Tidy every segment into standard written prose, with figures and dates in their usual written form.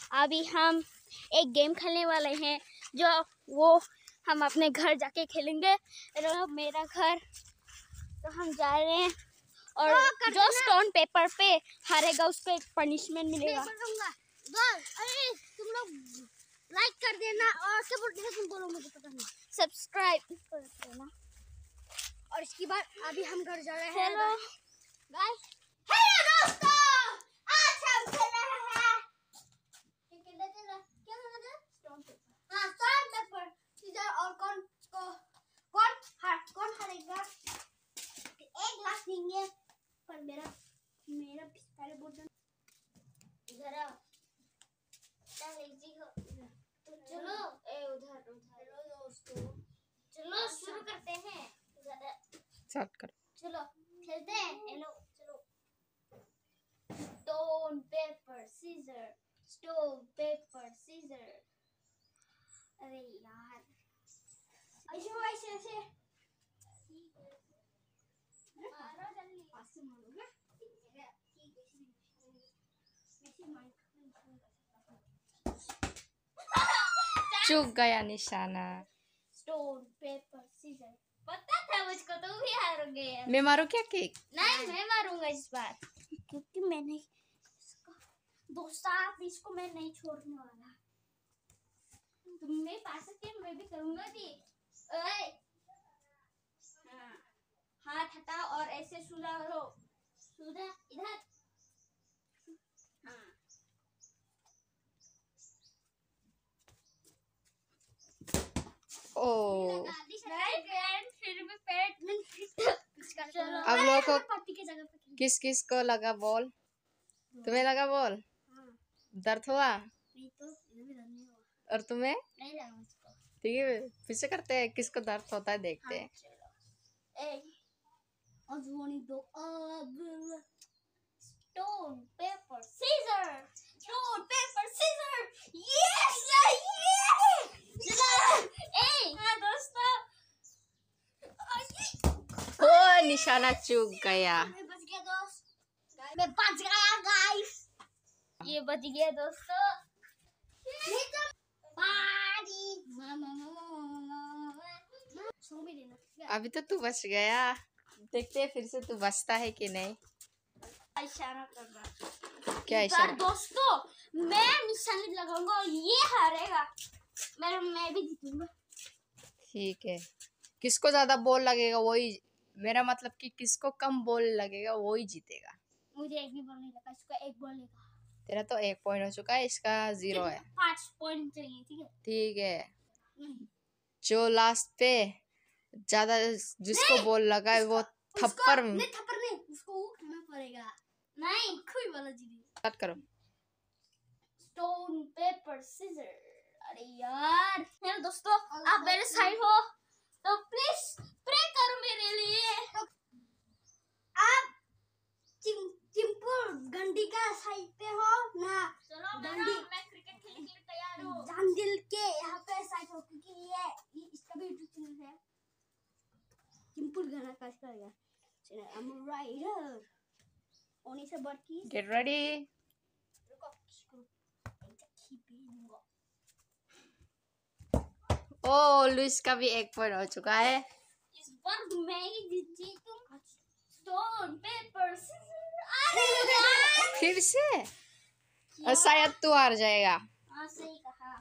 अभी हम एक गेम खेलने वाले हैं जो वो हम अपने घर जाके खेलेंगे। मेरा घर तो हम जा रहे हैं और जो स्टोन पेपर पे हारेगा उसको एक पनिशमेंट मिलेगा। अरे तुम लोग लाइक कर देना और तुम बोलो मुझे पता नहीं सब्सक्राइब कर देना। और इसके बाद अभी हम घर जा रहे हैं। हेलो गाइस, हेलो दोस्तों, आज हम खेल रहे हैं क्या खेल रहे हैं? Stone paper. हाँ, स्टोन पेपर सीजर। और कौन हारेगा एक लाख देंगे। पर मेरा पहले बोल इधर आओ। तो चलो उधर चलो दोस्तों, चलो शुरू करते हैं। स्टार्ट कर। चलो खेलते हैं। हेलो चलो। Stone paper scissor, stone paper scissor. अरे यार, ऐसे मारो जल्दी। ऐसे मारोगे? चूक गया निशाना। Stone paper scissor. पता था मुझको, तुम भी हारोगे। मैं मारू क्या केक? नहीं, मैं मारूंगा इस बार, क्योंकि मैंने दोस्त आप इसको मैं नहीं छोड़ने वाला। तुम नहीं पा सकते, मैं भी करूंगा भी। ओए, हाँ, हाथ हटाओ और ऐसे सुधा लो। सुधा इधर। हाँ, ओ, फिर भी पेट में चलो अब लोगों को पट्टी की जगह पे किस किस को लगा बॉल? तुम्हें लगा बॉल? हाँ, दर्द हुआ? नहीं तो इधर भी नहीं हुआ। और तुम्हें? नहीं लगा मुझको। ठीक है, फिर से करते हैं किसको दर्द होता है, देखते हैं। Stone paper scissor, stone paper scissor. Yes हाँ दोस्तों, ओ, निशाना चूक गया। मैं बच गया दोस्त। मैं बच गया गाइस। ये बच गया दोस्तों। सो भी देना। अभी तो तू बच गया, देखते हैं फिर से तू बचता है कि नहीं। इशारा करना क्या इस बार इशारा? दोस्तों मैं निशानी लगाऊंगा और ये हारेगा। मैं भी जीतूंगा। ठीक है, किसको ज्यादा बॉल लगेगा वही, मेरा मतलब कि किसको कम बॉल लगेगा वही जीतेगा। मुझे एक भी बॉल नहीं लगा, इसको एक बॉल लगा। तेरा तो 1 पॉइंट हो चुका है, इसका 0 है। 5 पॉइंट चाहिए, ठीक है। ठीक है, जो लास्ट पे ज्यादा जिसको बॉल लगा है वो थप्पड़। नहीं, थप्पड़ नहीं, उसको वो खाना पड़ेगा। नहीं, कोई वाला जीती। स्टार्ट करो। Stone paper scissor. अरे यार, हेलो दोस्तों, आप मेरे साइड हो तो प्लीज प्रे करो मेरे लिए। आप चिंपुर गंडी का साइड पे हो ना? चलो गंडी, मैं क्रिकेट खेलने के लिए तैयार हूँ। जांदिल के यहाँ पे साइड हो, क्योंकि ये इसका भी यूट्यूब चैनल है। चिंपुर गाना का इसका है चैनल। आई एम राइडर ओनी से बड़की। Get ready. ओ, लुइस का भी 1 पॉइंट हो चुका है। इस बार मैं ही जीतूंगा। Stone paper scissor. अरे यार, फिर से और शायद तू हार जाएगा। हाँ सही कहा।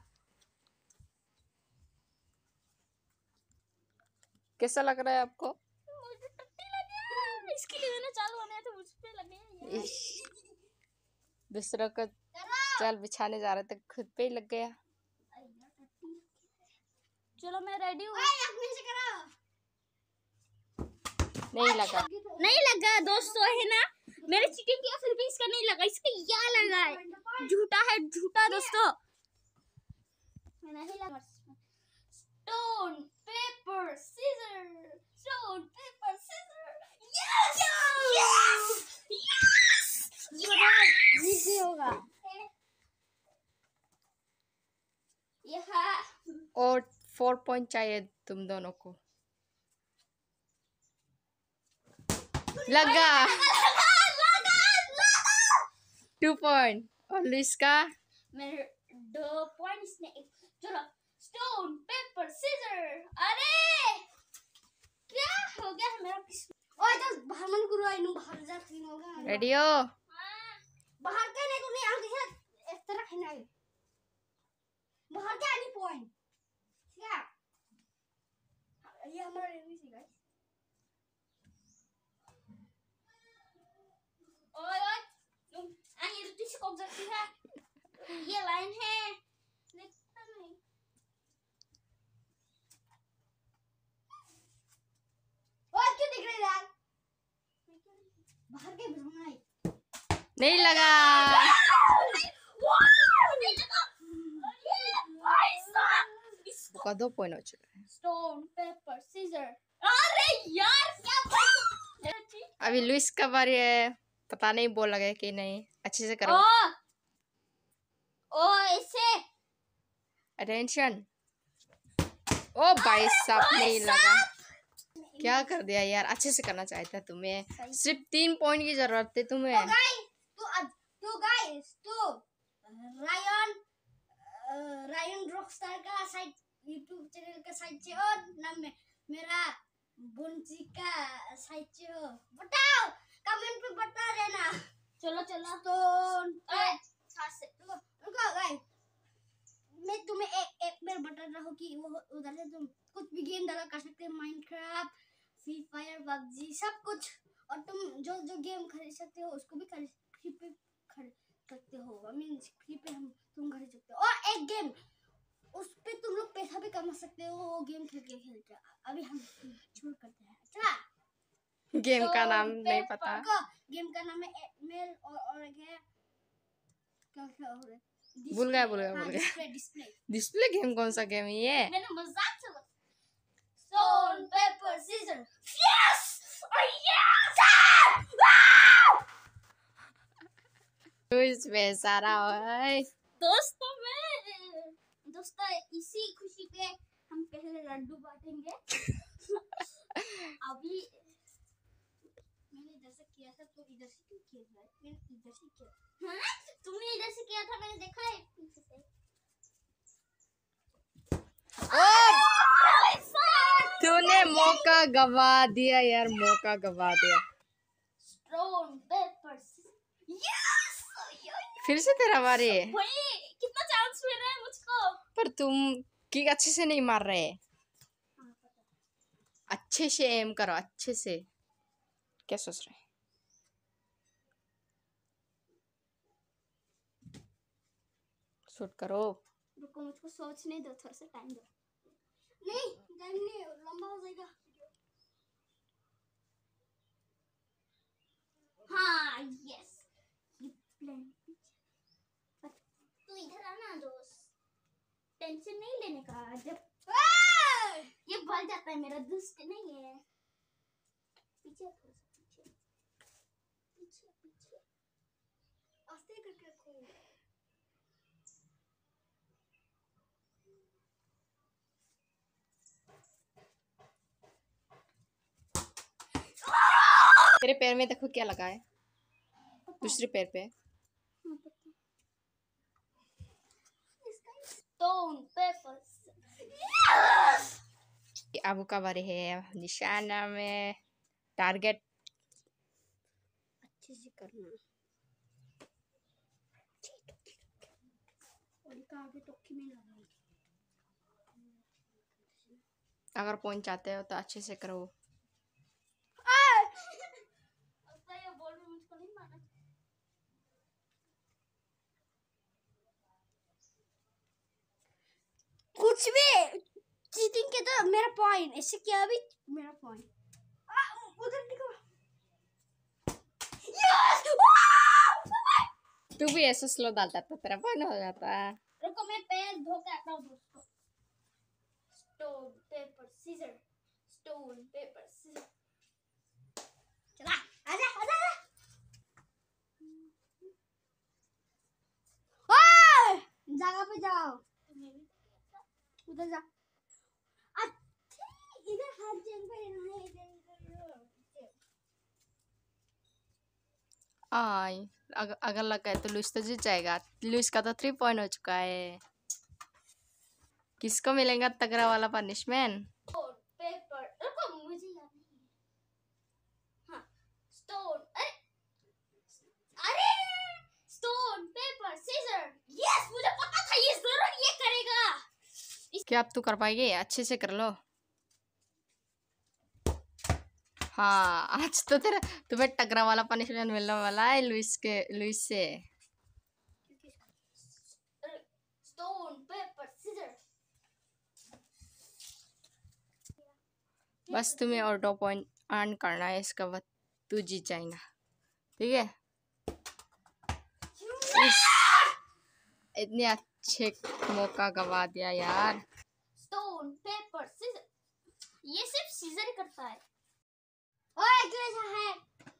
कैसा लग रहा है आपको? मुझे टट्टी लगे, इसके लिए मैंने चालू बनाया था, मुझ पे लगे यार। दूसरों को जाल बिछाने जा रहे थे, खुद पे ही लग गया। चलो मैं रेडी हूँ। नहीं लगा। नहीं लगा दोस्तों, है ना? मैंने चीटिंग किया फिर भी इसका नहीं लगा, इसका यहाँ लगा है। झूठा है, झूठा दोस्तों। मैं नहीं लगा। Stone paper scissor, stone paper scissor. Yes yes yes, जीत होगा। और 4 पॉइंट चाहिए तुम दोनों को। लगा 2 पॉइंट। और लुइस का मेरे द पॉइंट इसने चलो स्टोन पेपर सीजर। अरे क्या हो गया है मेरा ओए तो बाहर मन करो इनु बाहर जा तीन होगा रेडी हो? बाहर के नहीं तूने आगे से इस तरह खेलना है बाहर के आनी पॉइंट क्या ये हमारा रेमी सी गाइस ओए ओए तुम आगे तो किसी को सकती है ये लाइन है देखता नहीं ओए क्यों दिख रहे यार बाहर के बुलाना है नहीं लगा। का 2 पॉइंट हो चुका है। Stone paper scissor. अरे यार क्या अभी लुइस का बारी है, पता नहीं बोल लगे कि नहीं। अच्छे से करो। ओ ऐसे अटेंशन। ओ भाई साहब नहीं लगा। क्या कर दिया यार, अच्छे से करना चाहिए था तुम्हें। सिर्फ 3 पॉइंट की जरूरत थी तुम्हें। तो गाइस तो रायन रॉकस्टार का साइड यूट्यूब चैनल का साइड से और नाम में मेरा बुंची का साइड से हो बताओ कमेंट पे बता देना। चलो चलो तो रुको गाइस मैं तुम्हें एक बार बता रहा हूँ कि वो उधर से तुम कुछ भी गेम डाला कर सकते हैं माइनक्राफ्ट फ्री फायर पबजी सब कुछ और तुम जो जो गेम खरीद सकते हो उसको भी फ्री पे खरीद सकते हो। आई मीन फ्री पे तुम खरीद सकते हो और एक गेम उस पे तुम लोग पैसा भी कमा सकते हो वो गेम खेलते अभी हम छोड़ करते हैं। अच्छा गेम का नाम नहीं पता। गेम का नाम है मेल और एक है क्या हो रहा है भूल गया। डिस्प्ले गेम कौन सा गेम है ये? मैंने मजाक चला। Stone paper scissor. Yes Louis बेचारा है। दोस्तों इसी खुशी पे हम पहले लड्डू बांटेंगे। अभी मैंने इधर से किया था तो इधर से क्यों किया था? मैंने इधर से किया। हाँ? तुमने इधर से किया था मैंने देखा है पीछे से। तूने मौका गवा दिया यार, मौका गवा दिया। स्टोन पेपर यस फिर से तेरा बारी है। भाई कितना चांस मिल रहा है मुझको। पर तुम किक अच्छे से नहीं मार रहे। अच्छे से एम करो, अच्छे से। क्या सोच रहे? शूट करो। रुको मुझको सोचने दो, थोड़ा सा टाइम दो। नहीं टाइम नहीं लंबा हो जाएगा। हाँ यस ये प्लान तू इधर आना दोस्त, टेंशन नहीं लेने का। जब ये भर जाता है मेरा दोस्त नहीं है। पीछे थोड़ा सा पीछे पीछे पीछे आस्ते करके रखो। तेरे पैर में देखो क्या लगा है, दूसरे पैर पे। स्टोन पेपर अबू का बारी है। निशाना में टारगेट अच्छे से करना और का आगे टोकी में लगाएंगे। अगर पहुंच जाते हो तो अच्छे से करो। ये बोल रही मुझको नहीं माना। कुछ भी चीटिंग के तो मेरा पॉइंट ऐसे किया भी मेरा पॉइंट उधर देखो। तू भी ऐसे स्लो डालता तो तेरा पॉइंट हो जाता है। रुको मैं पैर धो के आता हूँ दोस्तों। Stone paper scissor stone paper scissor. चला आजा आजा आजा। ओए जगह पे जाओ उधर जा। इधर हाथ जंग पे नहीं आई अगर लग गए तो लुइस तो जीत जाएगा। लुइस का तो 3 पॉइंट हो चुका है। किसको मिलेगा तगड़ा वाला पनिशमेंट? पेपर, रुको मुझे याद नहीं है। हाँ, स्टोन, अरे स्टोन पेपर सीजर। यस, मुझे पता था ये जरूर ये करेगा। क्या अब तू कर पाएगी? अच्छे से कर लो। हाँ, आज तो तुम्हें टकरा वाला पनिशमेंट मिलने वाला है लुइस से। Stone paper scissor. बस तुम्हें और 2 पॉइंट अर्न करना है, इसका बाद तू जीत जाएगा। ठीक है? इतने अच्छे मौका गवा दिया यार। स्टोन पेपर सीजर, ये सिर्फ सीजर ही करता है। ओए कैसा है?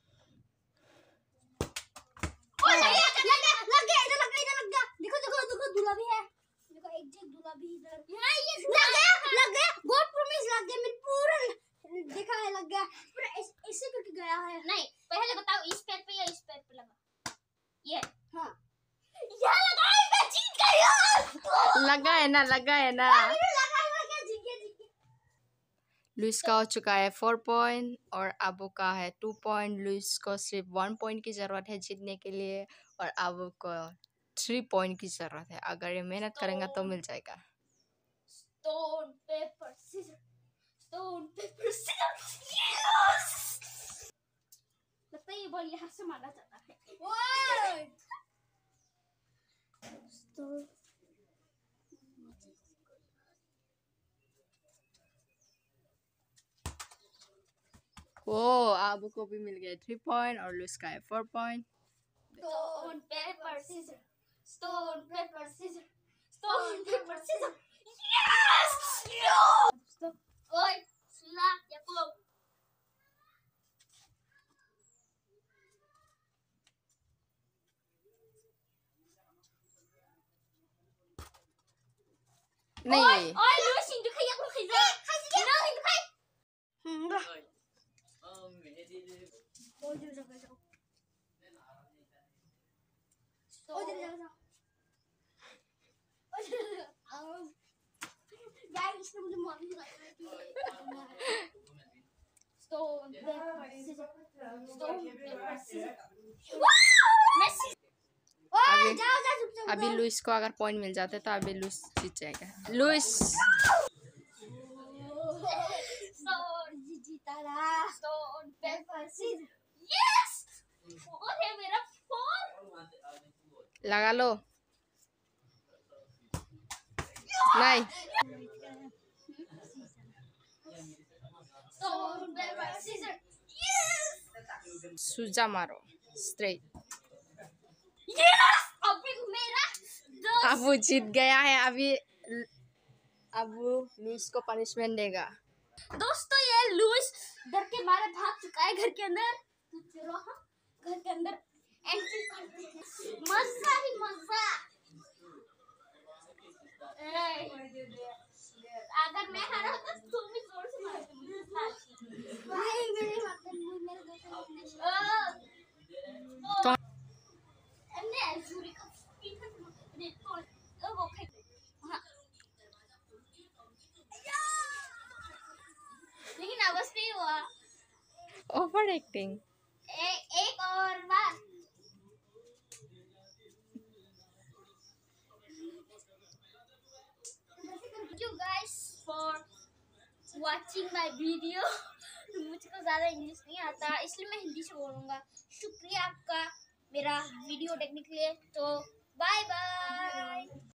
ओए लग गया इधर लग गया। देखो दूल्हा भी है। देखो एक दूल्हा भी इधर। हां ये लग गया गॉड प्रॉमिस लग गया। मेरे पूरा देखा है लग गया पूरा ऐसे करके गया है। नहीं पहले बताओ इस पैर पे या इस पैर पे लगा? ये हां यहां लगा है। मैं जीत गई। लगा है ना लगा क्या जीत गया। लुइस का हो चुका है 4 पॉइंट और अबू का है 2 पॉइंट। लुइस को सिर्फ 1 पॉइंट की जरूरत है जीतने के लिए और अबू को 3 पॉइंट की जरूरत है। अगर ये मेहनत करेंगे तो मिल जाएगा। Stone paper scissor, stone paper scissor. Yes, लगता है ये बॉल यहाँ से मारा जाता है। ओए स्टोन ओ अबू को भी मिल गया 3 पॉइंट और लुइस का है 4 point. Stone paper scissor, stone paper scissor, stone paper scissor. Yes ओए सुना याकूब। नहीं ओए लुइस इंदु खै याकूब खैजा ना इंदु खै। ओ जो जाओ ओ जाओ गाइस इसने मुझे मार दिया। Stone paper scissor, stone paper scissor. Messi ओए जा अभी लुइस को अगर पॉइंट मिल जाते तो अभी लुइस जीत जाएगा। लुइस स्टोन जीता रहा। Stone paper scissor. यस और है मेरा 4। लगा लो। नहीं स्टोन पेपर सीजर। यस सूजा मारो स्ट्रेट। यस अभी मेरा 10। अबू जीत गया है। अभी अबू लुइस को पनिशमेंट देगा। दोस्तों ये लुइस डर के मारे भाग चुका है घर के अंदर। तो चलो हम घर के अंदर एंट्री करते हैं। मजा ही मजा। अगर मैं हारा तो तुम भी जोर से मारोगे मुझे। भाई मेरे तो हमने सूर्य का वो लेकिन आवाज नहीं हुआ। Over acting. एक और बार। Thank you guys for watching my video। मुझको ज़्यादा इंग्लिश नहीं आता इसलिए मैं हिंदी से बोलूँगा। शुक्रिया आपका मेरा वीडियो देखने के लिए। तो बाय बाय।